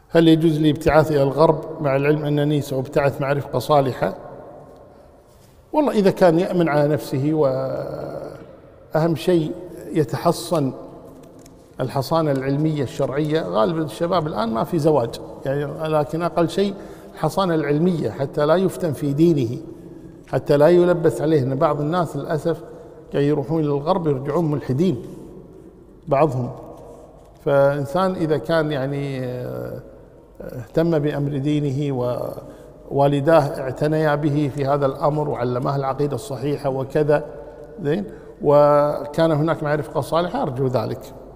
هل يجوز لي ابتعاث إلى الغرب مع العلم أنني سأبتعث مع رفقة صالحة؟ والله إذا كان يأمن على نفسه، وأهم شيء يتحصن الحصانة العلمية الشرعية. غالبا الشباب الآن ما في زواج يعني، لكن أقل شيء الحصانة العلمية حتى لا يفتن في دينه، حتى لا يلبس عليه. أن بعض الناس للأسف يروحون إلى الغرب يرجعون ملحدين بعضهم. فإنسان إذا كان يعني اهتم بأمر دينه ووالداه اعتنيا به في هذا الأمر وعلماه العقيدة الصحيحة وكذا، زين، وكان هناك معرفة صالحة، أرجو ذلك.